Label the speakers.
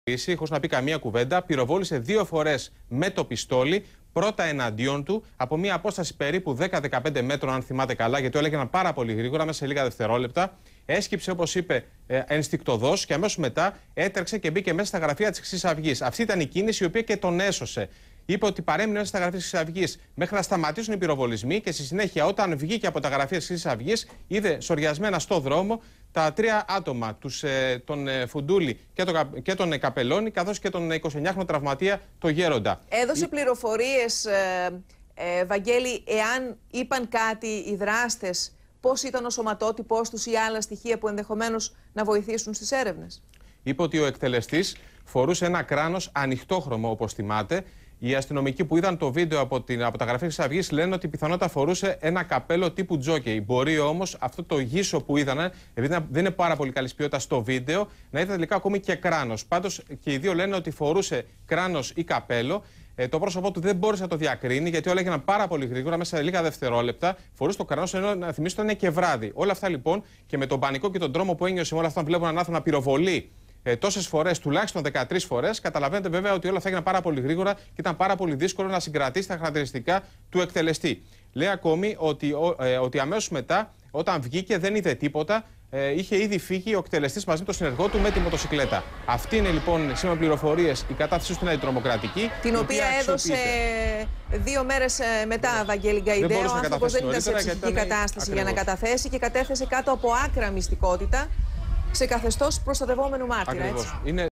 Speaker 1: Χωρίς να πει καμία κουβέντα, πυροβόλησε 2 φορές με το πιστόλι, πρώτα εναντίον του, από μια απόσταση περίπου 10-15 μέτρων, αν θυμάται καλά, γιατί το έλεγαιναν πάρα πολύ γρήγορα, μέσα σε λίγα δευτερόλεπτα. Έσκυψε, όπως είπε, ενστικτωδώς και αμέσως μετά έτρεξε και μπήκε μέσα στα γραφεία της Χρυσής Αυγής. Αυτή ήταν η κίνηση η οποία και τον έσωσε. Είπε ότι παρέμεινε μέσα στα γραφεία της Χρυσής Αυγής μέχρι να σταματήσουν οι πυροβολισμοί και στη συνέχεια, όταν βγήκε από τα γραφεία της Χρυσής Αυγής, είδε σοριασμένα στο δρόμο τα 3 άτομα, τον Φουντούλη και τον Καπελώνη, καθώς και τον 29χρονο τραυματία, το Γέροντα.
Speaker 2: Έδωσε πληροφορίες, Βαγγέλη, εάν είπαν κάτι οι δράστες, πώς ήταν ο σωματότυπός τους ή άλλα στοιχεία που ενδεχομένως να βοηθήσουν στις έρευνες?
Speaker 1: Είπε ότι ο εκτελεστής φορούσε ένα κράνος ανοιχτόχρωμο, όπως θυμάται. Οι αστυνομικοί που είδαν το βίντεο από τα γραφεία της Αυγής λένε ότι πιθανότατα φορούσε ένα καπέλο τύπου τζόκεϊ. Μπορεί όμως αυτό το γύσο που είδανε, επειδή δεν είναι πάρα πολύ καλής ποιότητας στο βίντεο, να ήταν τελικά ακόμη και κράνος. Πάντως και οι δύο λένε ότι φορούσε κράνος ή καπέλο. Το πρόσωπό του δεν μπόρεσε να το διακρίνει, γιατί όλα έγιναν πάρα πολύ γρήγορα, μέσα σε λίγα δευτερόλεπτα. Φορούσε το κράνος, ενώ να θυμίσω ότι ήταν και βράδυ. Όλα αυτά λοιπόν και με τον πανικό και τον τρόμο που ένιωσε με όλα αυτά, βλέπουν έναν άνθρωπο να πυροβολεί τόσες φορές, τουλάχιστον 13 φορές, καταλαβαίνετε βέβαια ότι όλα αυτά έγιναν πάρα πολύ γρήγορα και ήταν πάρα πολύ δύσκολο να συγκρατήσει τα χαρακτηριστικά του εκτελεστή. Λέει ακόμη ότι αμέσως μετά, όταν βγήκε, δεν είδε τίποτα. Είχε ήδη φύγει ο εκτελεστής μαζί με τον συνεργό του με τη μοτοσικλέτα. Αυτή είναι λοιπόν, σύμφωνα με πληροφορίες, η κατάθεση στην αντιτρομοκρατική.
Speaker 2: Την οποία έδωσε 2 μέρες μετά, Βαγγέλη Γκαϊντέ. Ο άνθρωπος δεν ήταν σε ψυχική κατάσταση για να καταθέσει και κατέθεσε κάτω από άκρα μυστικότητα, σε καθεστώς προστατευόμενου μάρτυρα. Έτσι.